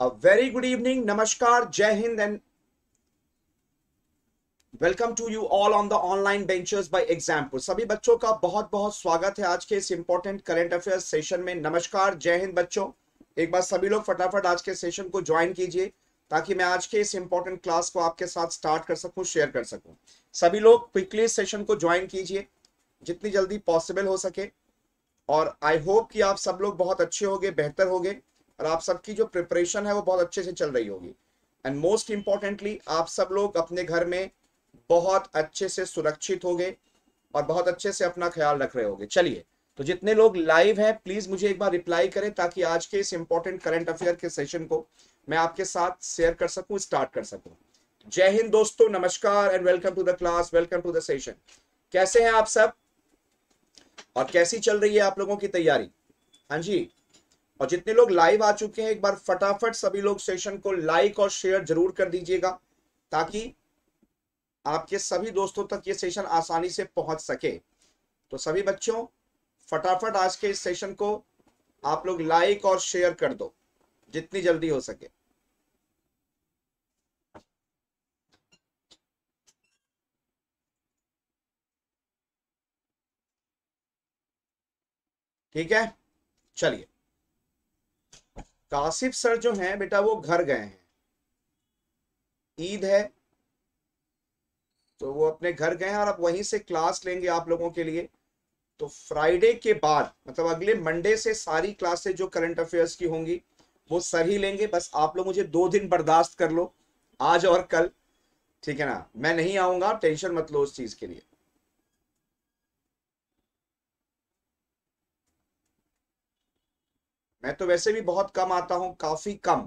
A very good evening, Namaskar, Jai Hind, and welcome to you all on the online benchers by example. सभी बच्चों का बहुत बहुत स्वागत है आज के इस इंपॉर्टेंट करंट अफेयर्स सेशन में। नमस्कार, जय हिंद बच्चों। एक बार सभी लोग फटाफट आज के सेशन को ज्वाइन कीजिए ताकि मैं आज के इस इंपॉर्टेंट क्लास को आपके साथ स्टार्ट कर सकूं, शेयर कर सकूं। सभी लोग क्विकली इस सेशन को ज्वाइन कीजिए जितनी जल्दी पॉसिबल हो सके। और आई होप कि आप सब लोग बहुत अच्छे होंगे, बेहतर होंगे और आप सबकी जो प्रिपरेशन है वो बहुत अच्छे से चल रही होगी। एंड मोस्ट इंपॉर्टेंटली आप सब लोग अपने घर में बहुत अच्छे से सुरक्षित होंगे और बहुत अच्छे से अपना ख्याल रख रहे होंगे। चलिए, तो जितने लोग लाइव हैं प्लीज मुझे एक बार रिप्लाई करें ताकि आज के इस इंपॉर्टेंट करंट अफेयर के सेशन को मैं आपके साथ शेयर कर सकूं, स्टार्ट कर सकूं। जय हिंद दोस्तों, नमस्कार and welcome to the class, welcome to the session. कैसे हैं आप सब और कैसी चल रही है आप लोगों की तैयारी? हाँ जी, और जितने लोग लाइव आ चुके हैं एक बार फटाफट सभी लोग सेशन को लाइक और शेयर जरूर कर दीजिएगा ताकि आपके सभी दोस्तों तक ये सेशन आसानी से पहुंच सके। तो सभी बच्चों फटाफट आज के इस सेशन को आप लोग लाइक और शेयर कर दो जितनी जल्दी हो सके। ठीक है, चलिए। कासिफ सर जो हैं बेटा वो घर गए हैं, ईद है तो वो अपने घर गए हैं और अब वहीं से क्लास लेंगे आप लोगों के लिए। तो फ्राइडे के बाद मतलब अगले मंडे से सारी क्लासेस जो करंट अफेयर्स की होंगी वो सर ही लेंगे। बस आप लोग मुझे 2 दिन बर्दाश्त कर लो, आज और कल, ठीक है ना। मैं नहीं आऊंगा, टेंशन मत लो उस चीज के लिए। मैं तो वैसे भी बहुत कम आता हूं, काफी कम,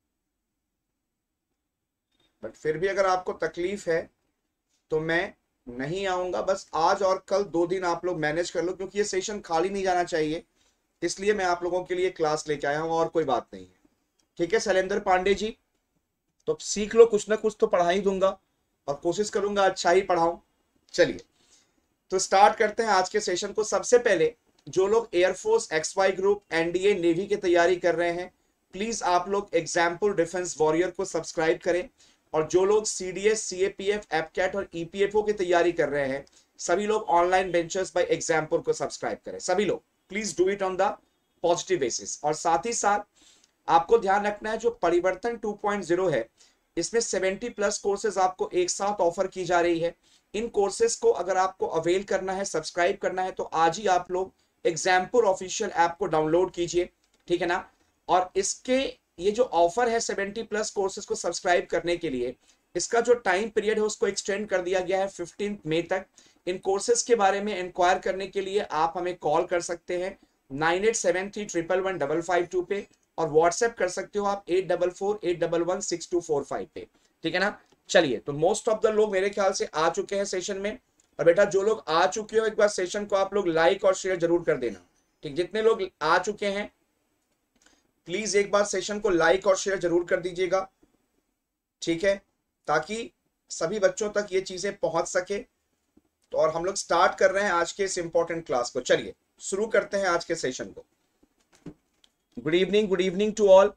बट फिर भी अगर आपको तकलीफ है तो मैं नहीं आऊंगा। बस आज और कल 2 दिन आप लोग मैनेज कर लो क्योंकि ये सेशन खाली नहीं जाना चाहिए, इसलिए मैं आप लोगों के लिए क्लास लेके आया हूं और कोई बात नहीं है। ठीक है शैलेंद्र पांडे जी, तो सीख लो, कुछ ना कुछ तो पढ़ा ही दूंगा और कोशिश करूंगा अच्छा ही पढ़ाऊं। चलिए, तो स्टार्ट करते हैं आज के सेशन को। सबसे पहले जो लोग air force, XY group, NDA, navy की तैयारी कर रहे हैं प्लीज आप लोग एग्जाम्पल डिफेंस वॉरियर को सब्सक्राइब करें। और जो लोग CDS, CAPF, एपकैट और EPFO की तैयारी कर रहे हैं सभी लोग ऑनलाइन बेंचर्स बाय एग्जाम्पल को सब्सक्राइब करें। सभी लोग please do it on the positive basis. और साथ ही साथ आपको ध्यान रखना है जो परिवर्तन 2.0 है इसमें 70+ कोर्सेज आपको एक साथ ऑफर की जा रही है। इन कोर्सेज को अगर आपको अवेल करना है, सब्सक्राइब करना है तो आज ही आप लोग एग्जाम्पल ऑफिशियल ऐप को डाउनलोड कीजिए, ठीक है ना। और इसके ये जो ऑफर है 70+ कोर्सेज को सब्सक्राइब करने के लिए, इसका जो टाइम पीरियड है उसको एक्सटेंड कर दिया गया है 15 मई तक। इन कोर्सेज के बारे में इंक्वायर करने के लिए आप हमें कॉल कर सकते हैं 9873111552 पे और व्हाट्सएप कर सकते हो आप 8448116245 पे, ठीक है ना। चलिए, तो मोस्ट ऑफ द लोग मेरे ख्याल से आ चुके हैं सेशन में। और बेटा जो लोग आ चुके हो एक बार सेशन को आप लोग लाइक और शेयर जरूर कर देना, ठीक। जितने लोग आ चुके हैं प्लीज एक बार सेशन को लाइक और शेयर जरूर कर दीजिएगा, ठीक है, ताकि सभी बच्चों तक ये चीजें पहुंच सके। तो और हम लोग स्टार्ट कर रहे हैं आज के इस इंपॉर्टेंट क्लास को। चलिए शुरू करते हैं आज के सेशन को। Good evening to all.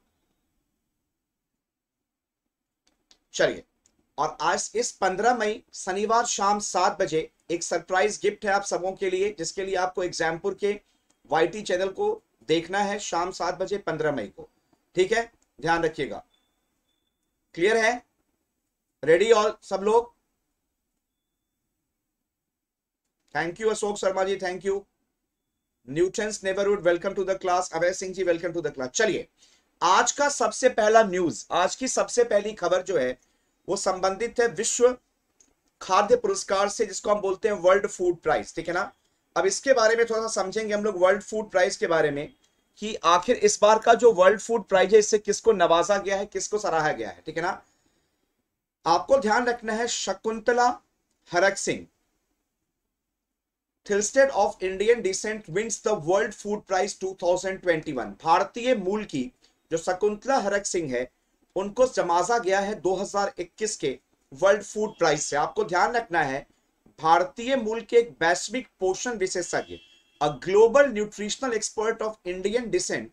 चलिए, और आज इस 15 मई शनिवार शाम 7 बजे एक सरप्राइज गिफ्ट है आप सबों के लिए जिसके लिए आपको एग्जाम्पुल के YT चैनल को देखना है शाम 7 बजे 15 मई को, ठीक है, ध्यान रखिएगा। क्लियर है? रेडी ऑल सब लोग? Thank you Ashok Sharma ji, thank you. Newton's neighbourhood, welcome to the class. Abhay Singh ji, welcome to the class. चलिए, आज का सबसे पहला न्यूज, आज की सबसे पहली खबर जो है वो संबंधित है विश्व खाद्य पुरस्कार से जिसको हम बोलते हैं वर्ल्ड फूड प्राइज, ठीक है ना। अब इसके बारे में थोड़ा सा समझेंगे हम लोग वर्ल्ड फूड प्राइज के बारे में कि आखिर इस बार का जो वर्ल्ड फूड प्राइज है इससे किसको नवाजा गया है, किसको सराहा गया है, ठीक है ना। आपको ध्यान रखना है Shakuntala Haraq Singh, Thilsted of Indian descent, wins the world food prize 2021। भारतीय मूल की जो शकुंतला हरक सिंह है उनको नवाजा गया है 2021 के वर्ल्ड फूड प्राइज से। आपको ध्यान रखना है भारतीय मूल के एक वैश्विक पोषण विशेषज्ञ, a global nutritional expert of Indian descent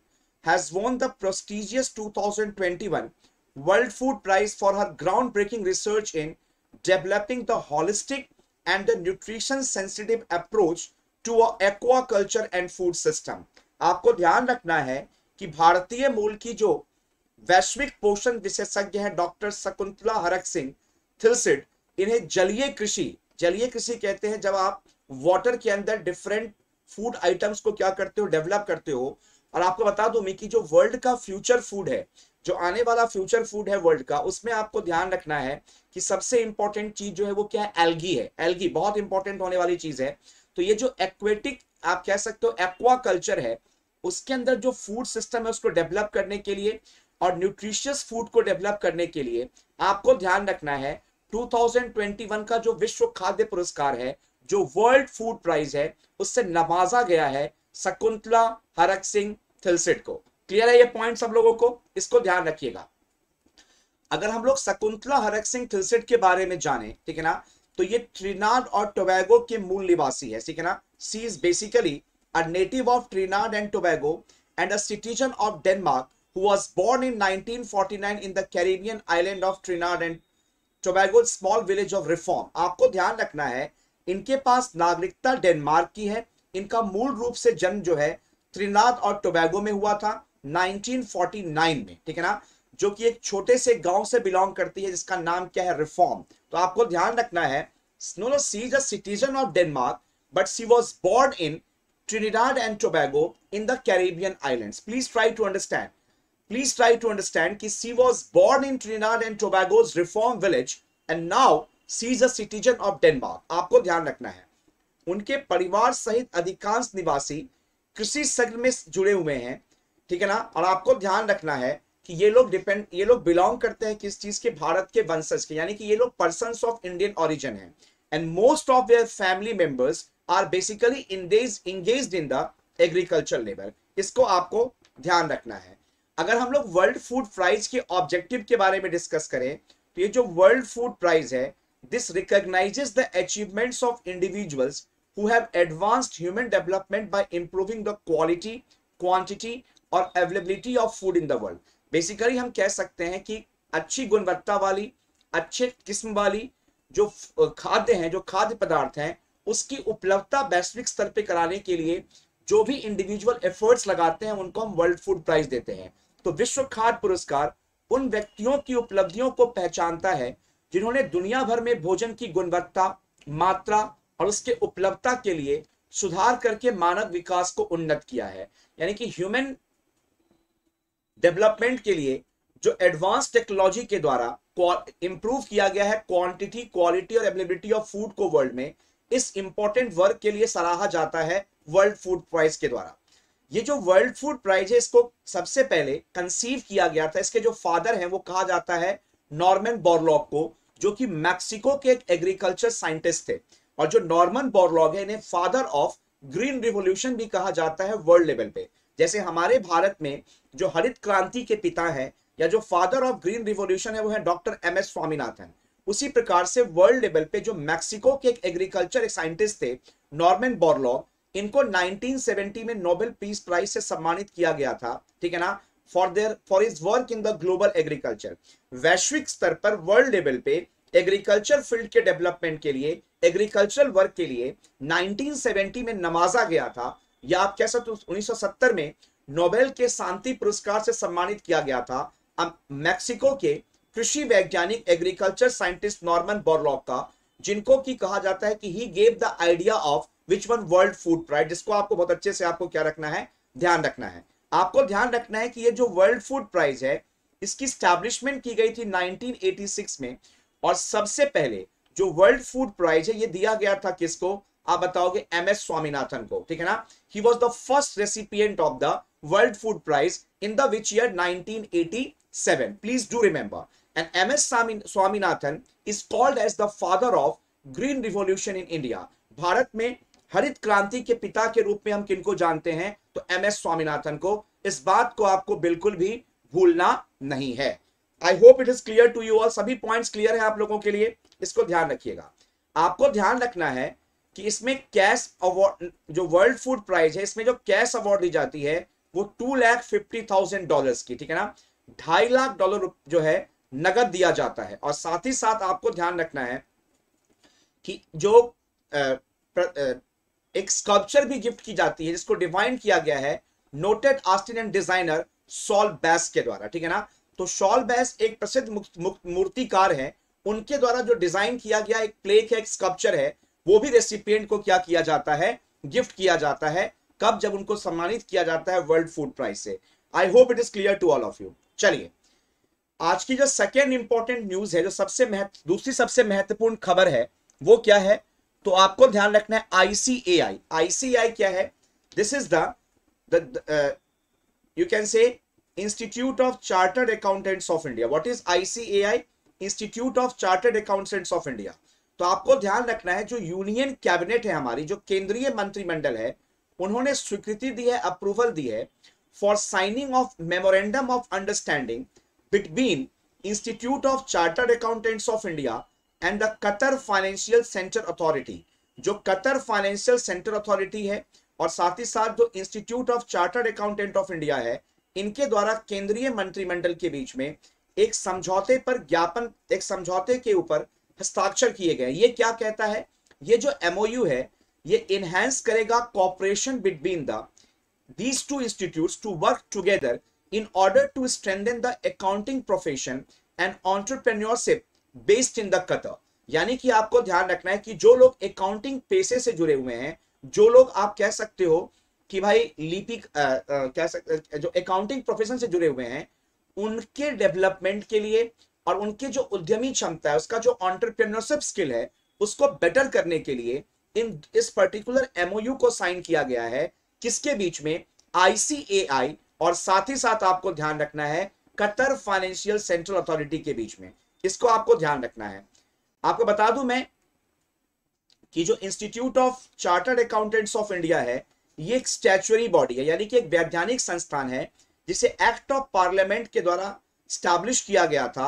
has won the prestigious 2021 World Food Prize for her groundbreaking research in developing the holistic and the nutrition sensitive approach to aquaculture and food system। आपको ध्यान रखना है कि भारतीय मूल की जो वैश्विक पोषण विशेषज्ञ हैं डॉक्टर शकुंतला हरक सिंह थिलसिड, इन्हें जलीय कृषि कहते हैं जब आप वाटर के अंदर डिफरेंट फूड आइटम्स को क्या करते हो, डेवलप करते हो। और आपको बता दूं मैं कि जो वर्ल्ड का फ्यूचर फूड है, जो आने वाला फ्यूचर फूड है वर्ल्ड का, उसमें आपको ध्यान रखना है कि सबसे इंपॉर्टेंट चीज जो है वो क्या है, एल्गी है। एल्गी बहुत इंपॉर्टेंट होने वाली चीज है। तो ये जो एक्वेटिक आप कह सकते हो एक्वा कल्चर है, उसके अंदर जो फूड सिस्टम है उसको डेवलप करने के लिए और न्यूट्रिशियस फूड को डेवलप करने के लिए आपको ध्यान रखना है 2021 का जो विश्व खाद्य पुरस्कार है, जो वर्ल्ड फूड प्राइज है, उससे नवाजा गया है शकुंतला हरक सिंह थिलसिड को। क्लियर है ये पॉइंट सब लोगों को? इसको ध्यान रखिएगा। अगर हम लोग शकुंतला हरक सिंह थिलसिड के बारे में जाने, ठीक है ना, तो ये ट्रिनाड और टोबैगो के मूल निवासी है, ठीक है ना। She is basically a native of Trinidad and Tobago and a citizen of Denmark who was born in 1949 in the Caribbean island of Trinidad and Tobago small village of Reform। आपको ध्यान रखना है इनके पास नागरिकता डेनमार्क की है। इनका मूल रूप से जन्म जो है त्रिनाद और टोबैगो में हुआ था 1949 में, ठीक है ना, जो कि एक छोटे से गांव से बिलोंग करती है जिसका नाम क्या है, रिफॉर्म। तो आपको ध्यान रखना है no she is a citizen of Denmark but she was born in Trinidad and Tobago in the Caribbean islands। Please try to understand कि she was born in Trinidad and Tobago's Reform village and now she is a citizen of Denmark। आपको ध्यान रखना है उनके परिवार सहित अधिकांश निवासी कृषि सेक्टर में जुड़े हुए हैं, ठीक है ना। और आपको ध्यान रखना है कि ये लोग बिलोंग करते हैं किस चीज के, भारत के वंशज के, यानी कि ये लोग पर्सन्स ऑफ इंडियन ओरिजिन हैं। And most of their family members are basically engaged in the agriculture labour. इसको आपको ध्यान रखना है। अगर हम लोग वर्ल्ड फूड प्राइज के ऑब्जेक्टिव के बारे में डिस्कस करें तो ये जो वर्ल्ड फूड प्राइज है, this recognises the achievements of individuals who have advanced human development by improving the quality, quantity और availability of food in the world. Basically हम कह सकते हैं कि अच्छी गुणवत्ता वाली, अच्छे किस्म वाली जो खाद्य हैं, जो खाद्य पदार्थ हैं, उसकी उपलब्धता वैश्विक स्तर पे कराने के लिए जो भी इंडिविजुअल एफर्ट्स लगाते हैं उनको हम वर्ल्ड फूड प्राइज देते हैं। तो विश्व खाद्य पुरस्कार उन व्यक्तियों की उपलब्धियों को पहचानता है जिन्होंने दुनिया भर में भोजन की गुणवत्ता, मात्रा और उसके उपलब्धता के लिए सुधार करके मानव विकास को उन्नत किया है। यानी कि ह्यूमन डेवलपमेंट के लिए जो एडवांस टेक्नोलॉजी के द्वारा इंप्रूव किया गया है क्वांटिटी, क्वालिटी और अवेलेबिलिटी ऑफ फूड को वर्ल्ड में, इस इंपॉर्टेंट वर्क के लिए सराहा जाता है वर्ल्ड फूड प्राइज के द्वारा। ये जो वर्ल्ड फूड प्राइज है इसको सबसे पहले कंसीव किया गया था, इसके जो फादर हैं वो कहा जाता है नॉर्मन बोरलॉग को, जो कि मैक्सिको के एक एग्रीकल्चर साइंटिस्ट थे। और जो नॉर्मन बोरलॉग है इन्हें फादर ऑफ ग्रीन रिवॉल्यूशन भी कहा जाता है वर्ल्ड लेवल पे। जैसे हमारे भारत में जो हरित क्रांति के पिता हैं या जो फादर ऑफ ग्रीन रिवॉल्यूशन है वो है डॉक्टर MS स्वामीनाथन। उसी प्रकार से वर्ल्ड लेवल पे जो मैक्सिको के एक एग्रीकल्चर साइंटिस्ट थे नॉर्मन बोरलॉग, इनको 1970 में नोबेल पीस प्राइज से सम्मानित किया गया था, ठीक है ना, for his work in the global agriculture. वैश्विक स्तर पर वर्ल्ड लेवल पे एग्रीकल्चर फील्ड के डेवलपमेंट के लिए, एग्रीकल्चरल वर्क के लिए 1970 में नवाजा गया था, या आप कह सकते 1970 में नोबेल के शांति पुरस्कार से सम्मानित किया गया था मैक्सिको के कृषि वैज्ञानिक एग्रीकल्चर साइंटिस्ट नॉर्मन बोरलॉग का, जिनको की कहा जाता है कि he gave the idea of which one world food prize. जिसको आपको बहुत अच्छे से आपको क्या रखना है, ध्यान रखना है। आपको ध्यान रखना है कि ये जो वर्ल्ड फूड प्राइज है इसकी स्टैब्लिशमेंट की गई थी 1986 में, और सबसे पहले जो वर्ल्ड फूड प्राइज है ये दिया गया था किसको, आप बताओगे, MS स्वामीनाथन को, ठीक है ना। He was the first recipient of the world food prize in the which year 1987। Please do remember, and MS Swaminathan is called as the father of green revolution in India। Bharat में हरित क्रांति के पिता के रूप में हम किनको जानते हैं, तो MS स्वामीनाथन को। इस बात को आपको बिल्कुल भी भूलना नहीं है। I hope it is clear to you all. सभी पॉइंट्स क्लियर है आप लोगों के लिए, इसको ध्यान रखिएगा। आपको ध्यान रखना है कि इसमें कैश अवार्ड, जो वर्ल्ड फूड प्राइज है इसमें जो कैश अवार्ड दी जाती है वो $250,000 की, ठीक है ना, $2.5 लाख जो है नगद दिया जाता है। और साथ ही साथ आपको ध्यान रखना है कि जो एक स्कल्पचर भी गिफ्ट की जाती है जिसको डिवाइन किया गया है noted artist and designer Saul Bass के द्वारा, ठीक है ना। तो सॉल बैस एक प्रसिद्ध मूर्तिकार है, उनके द्वारा जो डिजाइन किया गया एक प्लेक है, एक स्कल्पचर है, वो भी रेसिपिएंट को क्या किया जाता है, गिफ्ट किया जाता है। कब? जब उनको सम्मानित किया जाता है वर्ल्ड फूड प्राइज से। I hope it is clear to all of you. चलिए, आज की जो सेकेंड इंपॉर्टेंट न्यूज है, जो दूसरी सबसे महत्वपूर्ण खबर है, वो क्या है? तो आपको ध्यान रखना है आईसीएआई। आईसीएआई क्या है? This is the you can say Institute of Chartered Accountants of India. What is ICAI? Institute of Chartered Accountants of India. तो आपको ध्यान रखना है जो यूनियन कैबिनेट है हमारी, जो केंद्रीय मंत्रिमंडल है, उन्होंने स्वीकृति दी है, अप्रूवल दी है for signing of memorandum of understanding between institute of chartered accountants of India and the Qatar financial centre authority. जो कतर फाइनेंशियल सेंटर अथॉरिटी है और साथ ही साथ जो institute of chartered accountant of India है, इनके द्वारा केंद्रीय मंत्रिमंडल के बीच में एक समझौते पर ज्ञापन, एक समझौते के ऊपर हस्ताक्षर किए गए। ये क्या कहता है? ये जो एमओयू है, ये इनहेंस करेगा cooperation between these two institutes to work together in order to strengthen the accounting profession and entrepreneurship based in the Qatar. यानी कि आपको ध्यान रखना है कि जो लोग अकाउंटिंग पेशे से जुड़े हुए हैं, जो लोग आप कह सकते हो कि भाई कह सकते जो अकाउंटिंग प्रोफेशन से जुड़े हुए हैं, उनके डेवलपमेंट के लिए और उनके जो उद्यमी क्षमता है, उसका जो एंटरप्रेन्योरशिप स्किल है, उसको बेटर करने के लिए इस पर्टिकुलर एमओयू को साइन किया गया है। किसके बीच में? आईसीएआई और साथ ही साथ आपको ध्यान रखना है कतर फाइनेंशियल सेंट्रल अथॉरिटी के बीच में। इसको आपको ध्यान रखना है। आपको बता दूं मैं कि जो institute of chartered accountants of India है, ये एक स्टैच्यूटरी बॉडी है, यानी कि एक वैधानिक संस्थान है जिसे एक्ट ऑफ पार्लियामेंट के द्वारा स्टैब्लिश किया गया था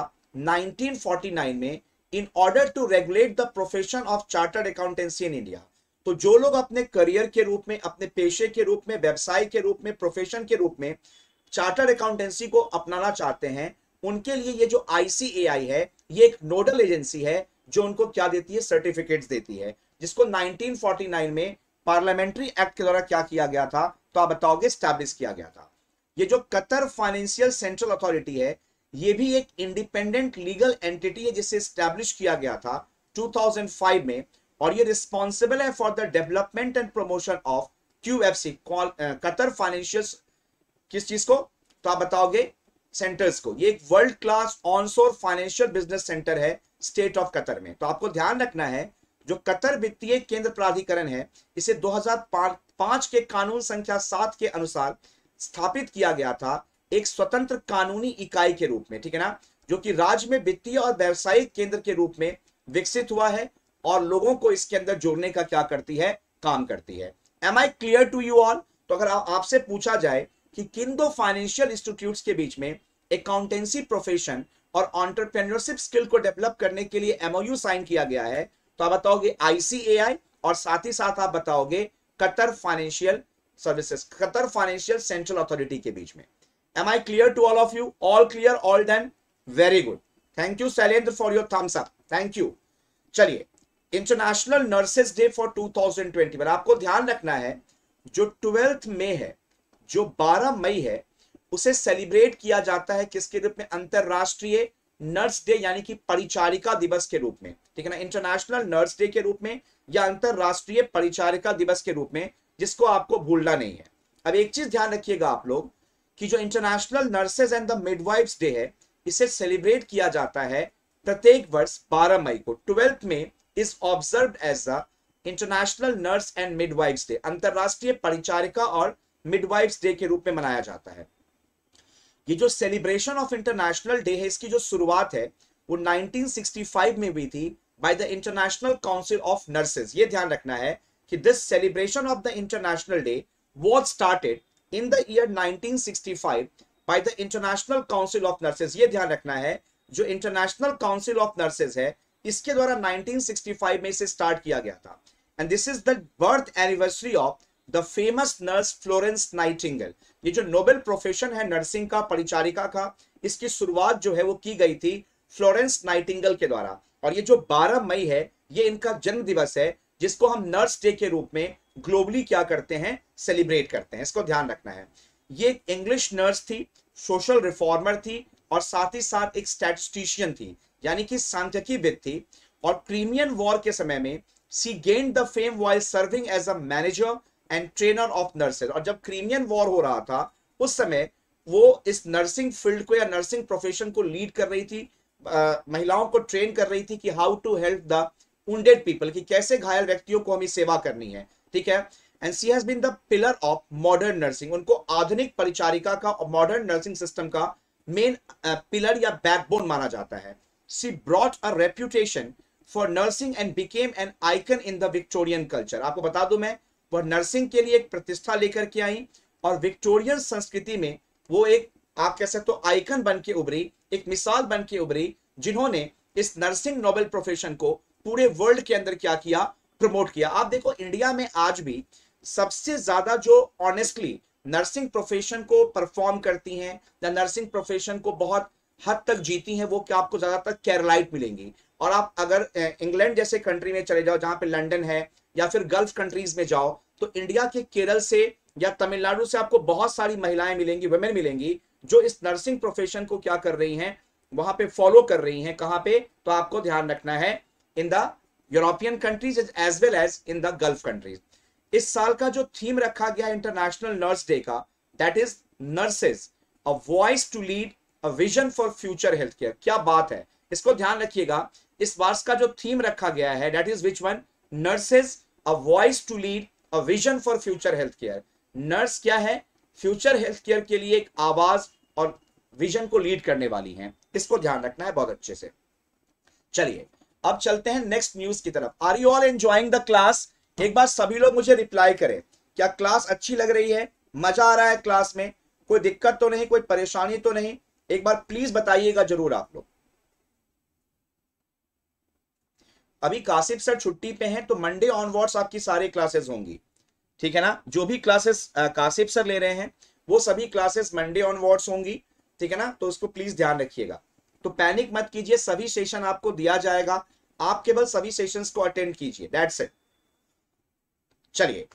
1949 में, in order to regulate the profession of chartered accountancy in India. तो जो लोग अपने करियर के रूप में, अपने पेशे के रूप में, व्यवसाय के रूप में, प्रोफेशन के रूप में चार्टर्ड अकाउंटेंसी को अपनाना चाहते हैं, उनके लिए ये जो आईसीएआई है, ये एक नोडल एजेंसी है जो उनको क्या देती है? सर्टिफिकेट्स देती है, जिसको 1949 में पार्लियामेंट्री एक्ट के द्वारा क्या किया गया था? तो आप बताओगे स्टैब्लिश किया गया था। ये जो कतर फाइनेंशियल सेंट्रल अथॉरिटी है, ये भी एक इंडिपेंडेंट लीगल एंटिटी है जिसे स्टैब्लिश किया गया था 2005 में, और ये रिस्पॉन्सिबल है for the development and promotion of QFC, Qatar financial, किस चीज को? तो आप बताओगे सेंटर्स को। ये एक world class onshore financial business centre है स्टेट ऑफ कतर में। तो आपको ध्यान रखना है जो कतर वित्तीय केंद्र प्राधिकरण है, इसे 2005 के कानून संख्या 7 के अनुसार स्थापित किया गया था एक स्वतंत्र कानूनी इकाई के रूप में, ठीक है ना, जो कि राज्य में वित्तीय और व्यावसायिक केंद्र के रूप में विकसित हुआ है और लोगों को इसके अंदर जोड़ने का क्या करती है? काम करती है। Am I clear to you all? तो अगर आपसे पूछा जाए कि किन दो फाइनेंशियल इंस्टीट्यूट्स के बीच में अकाउंटेंसी प्रोफेशन और एंटरप्रेन्योरशिप स्किल को डेवलप करने के लिए एमओयू साइन किया गया है, तो आप बताओगे आईसीएआई और साथ ही साथ आप बताओगे Qatar financial services, Qatar financial central authority के बीच में। Am I clear to all of you? All clear, all done, very good, thank you Shailendra for your thumbs up, thank you. चलिए, इंटरनेशनल नर्सेज डे फॉर 2020 पर आपको ध्यान रखना है जो 12 मई है, जो 12 मई है, उसे सेलिब्रेट किया जाता है किसके रूप में? अंतरराष्ट्रीय नर्स डे, यानी कि परिचारिका दिवस के रूप में, ठीक है ना, इंटरनेशनल नर्स डे के रूप में या अंतरराष्ट्रीय परिचारिका दिवस के रूप में, जिसको आपको भूलना नहीं है। अब एक चीज ध्यान रखिएगा आप लोग कि जो international nurses and the midwives day है, इसे सेलिब्रेट किया जाता है प्रत्येक वर्ष 12 मई को। 12 में is observed as the international nurse and midwives day, अंतरराष्ट्रीय परिचारिका और मिडवाइफ्स डे के रूप में मनाया जाता है। ये जो सेलिब्रेशन ऑफ इंटरनेशनल डे है, इसकी जो शुरुआत है वो 1965 में हुई थी by the international council of nurses. ये ध्यान रखना है कि this celebration of the international day was started in the year 1965 by the international council of nurses. ये ध्यान रखना है जो इंटरनेशनल काउंसिल ऑफ नर्सेज है, इसके द्वारा 1965 में इसे स्टार्ट किया गया था। And this is the birth anniversary of the famous nurse Florence Nightingale. ये जो नोबेल प्रोफेशन है नर्सिंग का, परिचारिका का, इसकी शुरुआत जो है वो की गई थी फ्लोरेंस नाइटिंगेल के द्वारा। और ये जो 12 मई है ये इनका जन्म दिवस है, जिसको हम नर्स डे के रूप में ग्लोबली क्या करते हैं, सेलिब्रेट करते हैं। इसको ध्यान रखना है। ये एक इंग्लिश नर्स थी, सोशल रिफॉर्मर थी, और साथ ही साथ एक स्टैटिस्टिशियन थी, यानी कि सांख्यिकीविद थी। और क्रीमियन वॉर के समय में she gained the fame while serving as a manager and trainer of nurses. और जब क्रीमियन वॉर हो रहा था उस समय वो इस नर्सिंग फील्ड को या नर्सिंग प्रोफेशन को लीड कर रही थी, महिलाओं को ट्रेन कर रही थी कि how to help the wounded people, कि कैसे घायल व्यक्तियों को हमें सेवा करनी है, ठीक है। And she has been the pillar of modern nursing. उनको आधुनिक परिचारिका का और मॉडर्न नर्सिंग सिस्टम का मेन पिलर या बैकबोन माना जाता है। She brought a reputation for nursing and became an icon in the Victorian culture. आपको बता दूं मैं, वह नर्सिंग के लिए एक प्रतिष्ठा लेकर के आई और विक्टोरियन संस्कृति में वो एक, आप कह सकते हो, आइकन बन के उभरी, एक मिसाल बन के उभरी, जिन्होंने इस नर्सिंग नोबेल प्रोफेशन को पूरे वर्ल्ड के अंदर क्या किया, प्रमोट किया। आप देखो इंडिया में आज भी सबसे ज्यादा जो ऑनेस्टली नर्सिंग प्रोफेशन को परफॉर्म करती हैं या नर्सिंग प्रोफेशन को बहुत हद तक जीती हैं, वो क्या आपको ज्यादातर केरलाइट मिलेंगी। और आप अगर इंग्लैंड जैसे कंट्री में चले जाओ, जहां पे लंदन है, या फिर गल्फ कंट्रीज में जाओ, तो इंडिया के केरल से या तमिलनाडु से आपको बहुत सारी महिलाएं मिलेंगी, वुमेन मिलेंगी, जो इस नर्सिंग प्रोफेशन को क्या कर रही हैं, वहां पे फॉलो कर रही हैं। कहां पे, तो आपको ध्यान रखना है, in the European countries as well as in the gulf countries. इस साल का जो थीम रखा गया इंटरनेशनल नर्स डे का, that is nurses a voice to lead a vision for future health care. क्या बात है, इसको ध्यान रखिएगा। इस वर्ष का जो थीम रखा गया है, that is which one, nurses a voice to lead a vision for future health care. Nurse क्या है, फ्यूचर हेल्थ केयर के लिए एक आवाज और विजन को लीड करने वाली हैं। इसको ध्यान रखना है बहुत अच्छे से। चलिए अब चलते हैं नेक्स्ट न्यूज की तरफ। Are you all enjoying the class? एक बार सभी लोग मुझे रिप्लाई करें, क्या क्लास अच्छी लग रही है, मजा आ रहा है क्लास में, कोई दिक्कत तो नहीं, कोई परेशानी तो नहीं? एक बार प्लीज बताइएगा जरूर आप लोग। अभी कासिफ सर छुट्टी पे हैं, तो मंडे ऑनवर्ड्स आपकी सारी क्लासेस होंगी, ठीक है ना। जो भी क्लासेस कासिफ सर ले रहे हैं वो सभी क्लासेस मंडे ऑनवर्ड्स होंगी, ठीक है ना। तो उसको प्लीज ध्यान रखिएगा। तो पैनिक मत कीजिए, सभी सेशन आपको दिया जाएगा, आप केवल सभी सेशंस को अटेंड कीजिए, दैट्स इट। चलिए,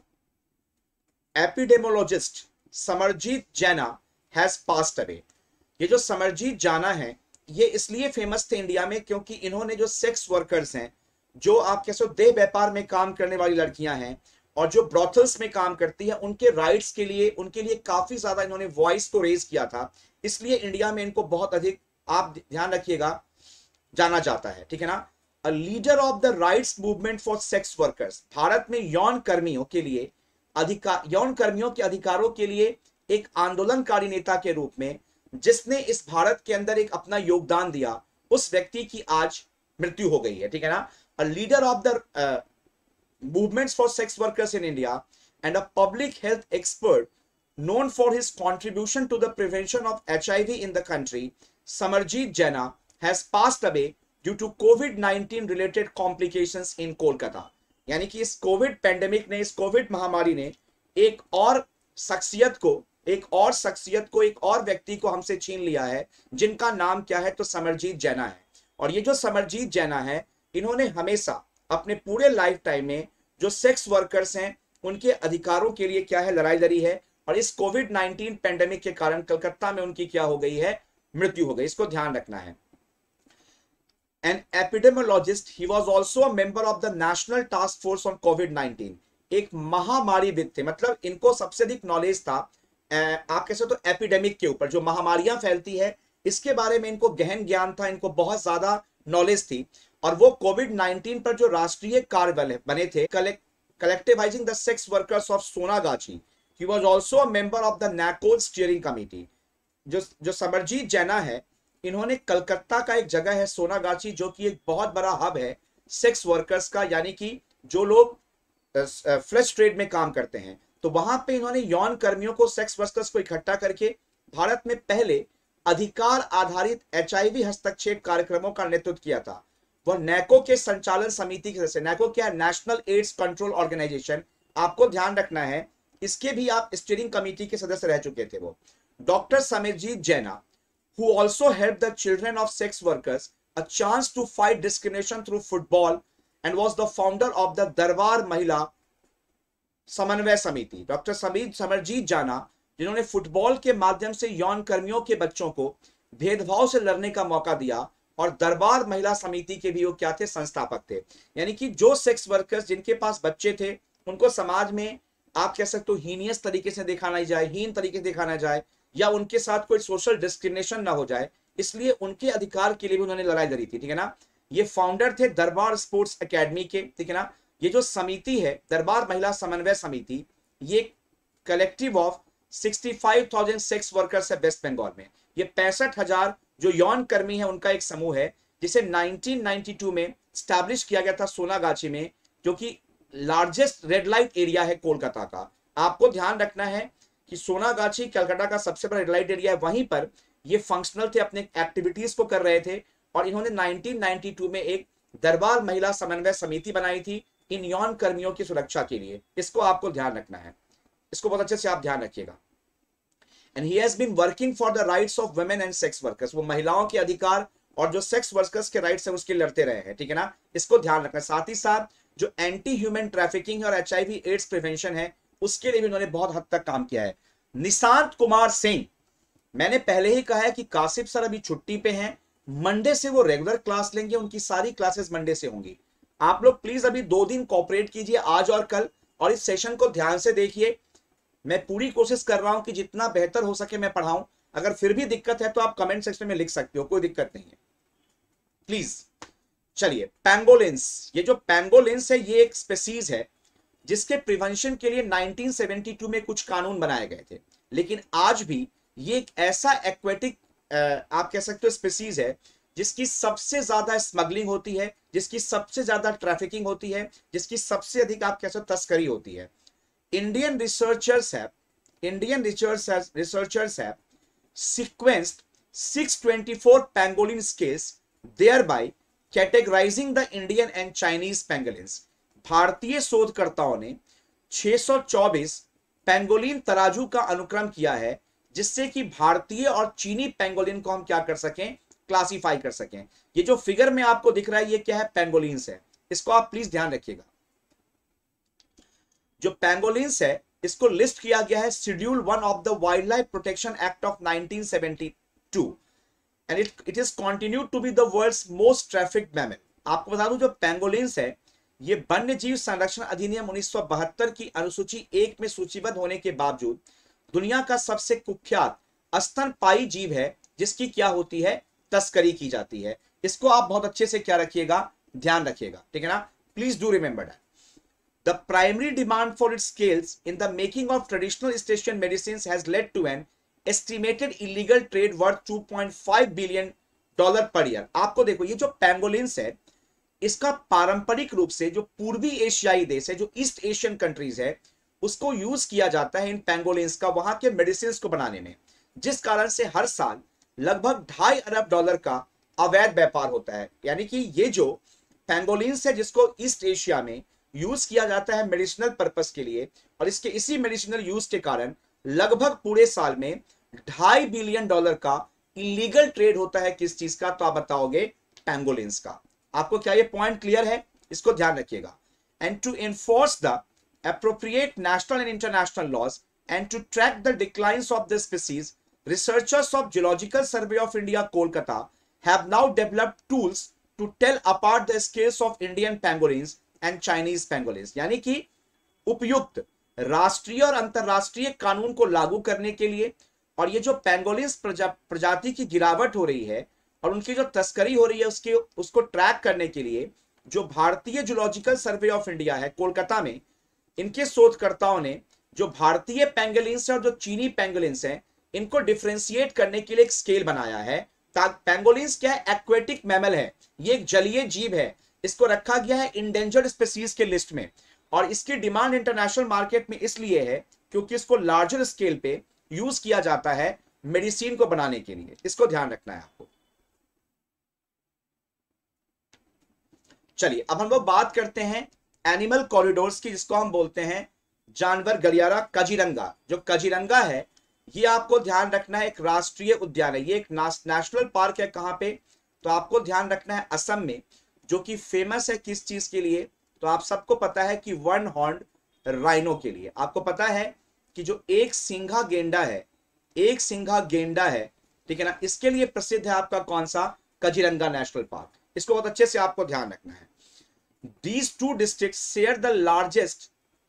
epidemiologist Samarjit Jana has passed away. ये जो समरजीत जाना है, ये इसलिए फेमस थे इंडिया में क्योंकि इन्होंने जो सेक्स वर्कर्स हैं, जो आप कैसे देह व्यापार में काम करने वाली लड़कियां हैं और जो ब्रॉथल्स में काम करती है, उनके राइट्स के लिए, उनके लिए काफी ज्यादा इन्होंने वॉइस को रेज किया था। इसलिए इंडिया में इनको बहुत अधिक, आप ध्यान रखिएगा, जाना जाता है, ठीक है ना। A leader of the rights movement for sex workers. Bharat में यौन कर्मियों के लिए अधिकार, यौन कर्मियों के अधिकारों के लिए एक आंदोलनकारी नेता के रूप में जिसने इस भारत के अंदर एक अपना योगदान दिया, उस व्यक्ति की आज मृत्यु हो गई है, ठीक है ना। A leader of the movements for sex workers in India and a public health expert known for his contribution to the prevention of HIV in the country, Samarjeet Jaina has passed away due to COVID-19 related complications in Kolkata। यानी कि इस Covid pandemic ने, इस Covid महामारी ने एक और शख्सियत को, एक और व्यक्ति को हमसे छीन लिया है, जिनका नाम क्या है, तो समरजीत जैना है। और ये जो समरजीत जैना है, इन्होंने हमेशा अपने पूरे लाइफ टाइम में जो सेक्स वर्कर्स हैं उनके अधिकारों के लिए क्या है, लड़ाई लड़ी है। और इस कोविड-19 पैंडेमिक के कारण कलकत्ता में उनकी क्या हो गई है, मृत्यु हो गई। इसको ध्यान रखना है। An epidemiologist, he was also a member of the national task force on कोविड-19। एक महामारीविद थे, मतलब इनको सबसे अधिक नॉलेज था, आप कैसे तो एपिडेमिक के ऊपर, जो महामारियां फैलती है इसके बारे में इनको गहन ज्ञान था, इनको बहुत ज्यादा नॉलेज थी। और वो कोविड-19 पर जो राष्ट्रीय कार्य बने थे, collectivising the sex workers of Sonagachi. He was also a member of the नैकोल स्टीयरिंग कमिटी। जो समरजीत जैना है, इन्होंने कलकत्ता का एक जगह है सोनागाची, जो कि एक बहुत बड़ा हब है सेक्स वर्कर्स का, यानी कि जो लोग फ्लेश ट्रेड में काम करते हैं। तो वहां पे इन्होंने यौन कर्मियों को, सेक्स वर्कर्स को इकट्ठा करके भारत में पहले अधिकार आधारित HIV हस्तक्षेप कार्यक्रमों का नेतृत्व किया था। वह नैको के संचालन समिति के सदस्य, नैको क्या है, नेशनल एड्स कंट्रोल ऑर्गेनाइजेशन। आपको ध्यान रखना है, इसके भी आप स्टीयरिंग कमेटी के सदस्य रह चुके थे वो। डॉक्टर समीरजीत जैना, who also helped the children of sex workers a chance to fight discrimination through football and was the founder of the Darbar Mahila समन्वय समिति। डॉक्टर समरजीत जाना, जिन्होंने फुटबॉल के माध्यम से यौन कर्मियों के बच्चों को भेदभाव से लड़ने का मौका दिया, और दरबार महिला समिति के भी वो क्या थे, संस्थापक थे। यानी कि जो सेक्स वर्कर्स जिनके पास बच्चे थे उनको समाज में आप कह सकते हो हीनियस तरीके से देखा ना जाए, हीन तरीके से देखा ना जाए, या उनके साथ कोई सोशल डिस्क्रिमिनेशन ना हो जाए, इसलिए उनके अधिकार के लिए भी उन्होंने लड़ाई लड़ी थी, ठीक है ना। ये फाउंडर थे दरबार स्पोर्ट्स एकेडमी के, ठीक है ना। ये जो समिति है दरबार महिला समन्वय समिति, ये कलेक्टिव ऑफ 65,000 सेक्स वर्कर्स है वेस्ट बंगाल में। ये 65,000 जो यौन कर्मी है उनका एक समूह है, जिसे 1992 में स्टैब्लिश किया गया था सोनागाछी में, जो कि लार्जेस्ट रेड लाइट एरिया है कोलकाता का। आपको ध्यान रखना है कि सोनागाछी कलकत्ता का सबसे बड़ा रेड लाइट एरिया है, वहीं पर ये फंक्शनल थे, अपने एक्टिविटीज को कर रहे थे, और इन्होंने 1992 में एक दरबार महिला समन्वय समिति बनाई थी इन यौन कर्मियों की सुरक्षा के लिए। इसको आपको ध्यान रखना है, इसको बहुत अच्छे से आप ध्यान रखिएगा। And he has been working for the rights of women and sex workers, वो महिलाओं के अधिकार और जो सेक्स वर्कर्स के राइट्स है उसके लड़ते रहे हैं, ठीक है ना। इसको ध्यान रखना। साथ ही साथ जो एंटी ह्यूमन ट्रैफिकिंग है और HIV एड्स प्रिवेंशन है उसके लिए भी उन्होंने बहुत हद तक काम किया है। निशांत कुमार सिंह, मैंने पहले ही कहा है कि कासिफ सर अभी छुट्टी पे हैं, मंडे से वो रेगुलर क्लास लेंगे, उनकी सारी क्लासेस मंडे से होंगी। आप लोग प्लीज अभी 2 दिन कोऑपरेट कीजिए, आज और कल, और इस सेशन को ध्यान से देखिए। मैं पूरी कोशिश कर रहा हूं कि जितना बेहतर हो सके मैं पढ़ाऊं। अगर फिर भी दिक्कत है तो आप कमेंट सेक्शन में लिख सकते हो, कोई दिक्कत नहीं है, प्लीज। चलिए, पैंगोलिन्स, ये जो पैंगोलिन्स है ये एक स्पीसीज है जिसके प्रिवेंशन के लिए 1972 में कुछ कानून बनाए गए थे, लेकिन आज भी ये एक ऐसा एक्वेटिक आप कह सकते हो स्पीसीज है जिसकी सबसे ज्यादा स्मगलिंग होती है, जिसकी सबसे ज्यादा ट्रैफिकिंग होती है, जिसकी सबसे अधिक आप कह सकते हो तस्करी होती है। Indian researchers have sequenced 624 pangolin scales, thereby categorizing the Indian and Chinese pangolins. भारतीय शोधकर्ताओं ने 624 पेंगोलिन तराजू का अनुक्रम किया है, जिससे कि भारतीय और चीनी पेंगोलिन को हम क्या कर सकें, क्लासिफाई कर सकें। ये जो फिगर में आपको दिख रहा है ये क्या है, पेंगोलिन्स है। इसको आप प्लीज ध्यान रखिएगा। जो पेंगोलिन्स है इसको लिस्ट किया गया है schedule 1 of the wild life protection act of 1972 and it is continued to be the world's most trafficked mammal. आपको बता दूं जो पेंगोलिन्स है ये वन्य जीव संरक्षण अधिनियम 1972 की अनुसूची 1 में सूचीबद्ध होने के बावजूद दुनिया का सबसे कुख्यात स्तनपायी जीव है, जिसकी क्या होती है, तस्करी की जाती है। इसको आप बहुत अच्छे से क्या रखिएगा, ध्यान रखिएगा, ठीक है ना। Please do remember that the primary demand for its scales in the making of traditional East medicines has led to an estimated illegal trade worth $2.5 billion per year। आपको देखो ये जो पेंगोलिन्स है इसका पारंपरिक रूप से जो पूर्वी एशियाई देश है, जो ईस्ट एशियन कंट्रीज है, उसको यूज किया जाता है इन पेंगोलिन्स का वहां के मेडिसिन को बनाने में, जिस कारण से हर साल लगभग $2.5 अरब का अवैध व्यापार होता है। यानी कि ये जो पेंगोलिन्स है जिसको ईस्ट एशिया में यूज किया जाता है मेडिसिनल पर्पस के लिए, और इसके इसी मेडिसिनल यूज के कारण लगभग पूरे साल में $2.5 बिलियन का इलीगल ट्रेड होता है। किस चीज का, तो आप बताओगे, पेंगोलिन्स का। आपको क्या ये पॉइंट क्लियर है, इसको ध्यान रखिएगा। And to enforce the appropriate national and international laws and to track the declines of this species, researchers of Geological Survey of India, Kolkata, have now developed tools to tell apart the scales of Indian pangolins and Chinese pangolins। यानी कि उपयुक्त राष्ट्रीय और अंतरराष्ट्रीय कानून को लागू करने के लिए, और ये जो पेंगोलिन्स प्रजाति की गिरावट हो रही है और उनकी जो तस्करी हो रही है उसको ट्रैक करने के लिए जो भारतीय जूलॉजिकल सर्वे ऑफ इंडिया है कोलकाता में, इनके शोधकर्ताओं ने जो भारतीय पेंगोलिन्स है और जो चीनी पेंगोलिन्स हैं इनको डिफरेंशिएट करने के लिए एक स्केल बनाया है। पेंगोलिन्स क्या है, एक्वेटिक मैमल है, ये एक जलीय जीव है, इसको रखा गया है इंडेंजर्ड स्पीसीज के लिस्ट में, और इसकी डिमांड इंटरनेशनल मार्केट में इसलिए है क्योंकि इसको लार्जर स्केल पे यूज किया जाता है मेडिसिन को बनाने के लिए। इसको ध्यान रखना है आपको। चलिए अब हम लोग बात करते हैं एनिमल कॉरिडोर्स की, जिसको हम बोलते हैं जानवर गलियारा काजीरंगा। जो काजीरंगा है ये आपको ध्यान रखना है एक राष्ट्रीय उद्यान है, ये एक नेशनल पार्क है। कहाँ पे? तो आपको ध्यान रखना है असम में, जो कि फेमस है किस चीज के लिए? तो आप सबको पता है कि वन हॉर्न राइनो के लिए। आपको पता है कि जो एक सिंघा गेंडा है, एक सिंघा गेंडा है, ठीक है ना, इसके लिए प्रसिद्ध है आपका कौन सा? Kaziranga national park. इसको बहुत अच्छे से आपको ध्यान रखना है। These two district share the largest,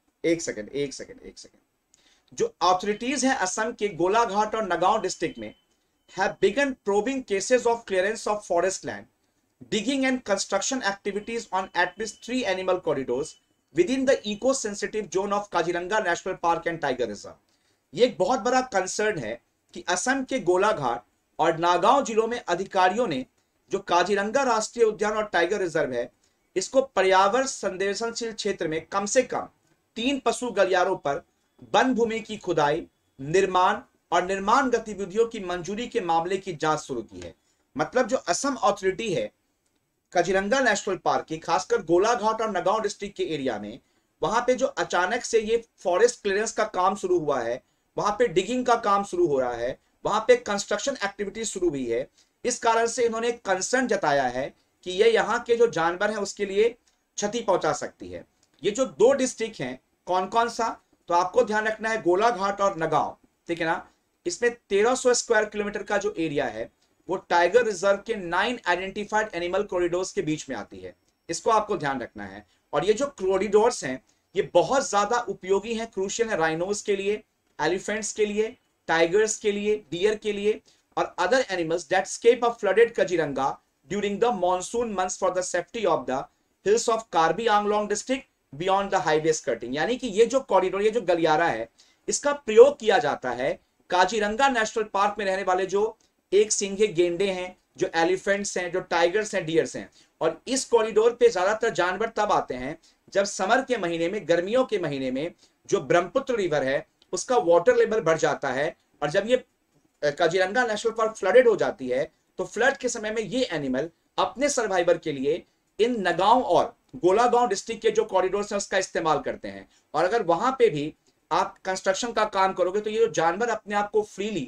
एक सेकेंड, जो अथॉरिटीज हैं असम के गोलाघाट और नगांव डिस्ट्रिक्ट में have begun probing cases of clearance of forest land, digging and construction activities on at least 3 animal corridors within the eco-sensitive zone of Kaziranga National Park and Tiger Reserve। ये एक बहुत बड़ा concern है कि असम के गोलाघाट और नागांव जिलों में अधिकारियों ने जो काजीरंगा राष्ट्रीय उद्यान और टाइगर रिजर्व है, इसको पर्यावरण संवेदनशील क्षेत्र में कम से कम 3 पशु गलियारों पर वन भूमि की खुदाई, निर्माण और निर्माण गतिविधियों की मंजूरी के मामले की जांच शुरू की है। मतलब जो असम अथॉरिटी है काजीरंगा नेशनल पार्क की, खासकर गोलाघाट और नगांव डिस्ट्रिक्ट के एरिया में, वहां पे जो अचानक से ये फॉरेस्ट क्लियरेंस का काम शुरू हुआ है, वहां पे डिगिंग का काम शुरू हो रहा है, वहां पे कंस्ट्रक्शन एक्टिविटीज शुरू हुई है। इस कारण से इन्होंने एक कंसर्न जताया है कि ये यहाँ के जो जानवर हैं उसके लिए क्षति पहुंचा सकती है। ये जो 2 डिस्ट्रिक्ट हैं कौन कौन सा? तो आपको ध्यान रखना है गोलाघाट और नगांव, ठीक है ना। इसमें 1300 स्क्वायर किलोमीटर का जो एरिया है वो टाइगर रिजर्व के 9 आइडेंटिफाइड एनिमल कॉरिडोर्स के बीच में आती है। इसको आपको ध्यान रखना है। और ये जो कॉरिडोर्स हैं ये बहुत ज्यादा उपयोगी हैं, क्रूशियल है राइनोस के लिए, एलिफेंट्स के लिए, टाइगर्स के लिए, डियर के लिए और other animals that escape a flooded Kaziranga during the monsoon months for the safety of the hills of Karbi Anglong district beyond the highway skirting. यानी कि ये जो कॉरिडोर, ये जो गलियारा है, इसका प्रयोग किया जाता है काजीरंगा नेशनल पार्क में रहने वाले जो एक सिंघे गेंडे हैं, जो एलिफेंट्स हैं, जो टाइगर्स हैं, डियर्स हैं। और इस कॉरिडोर पे ज्यादातर जानवर तब आते हैं जब समर के महीने में, गर्मियों के महीने में जो ब्रह्मपुत्र रिवर है उसका वाटर लेवल बढ़ जाता है। और जब ये काजीरंगा नेशनल पार्क फ्लडेड हो जाती है तो फ्लड के समय में ये एनिमल अपने सर्वाइवर के लिए इन नगांव और गोलागांव डिस्ट्रिक्ट के जो कॉरिडोर्स हैं उसका इस्तेमाल करते हैं। और अगर वहां पे भी आप कंस्ट्रक्शन का काम करोगे तो ये जो जानवर अपने आप को फ्रीली